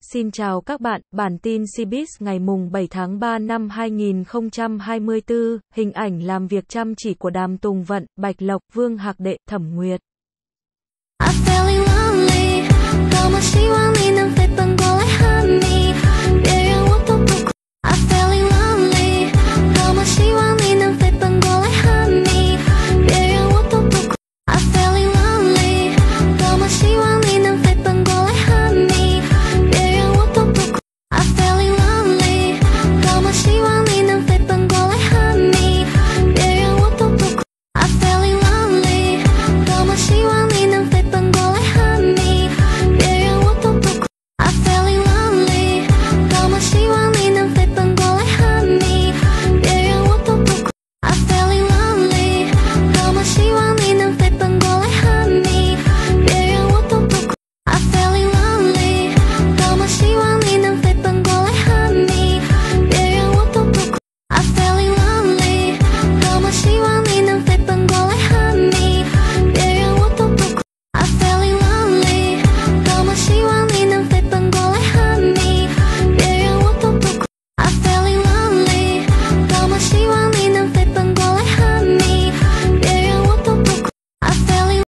Xin chào các bạn, bản tin Cbiz ngày mùng 7 tháng 3 năm 2024, hình ảnh làm việc chăm chỉ của Đàm Tùng Vận, Bạch Lộc, Vương Hạc Đệ, Thẩm Nguyệt.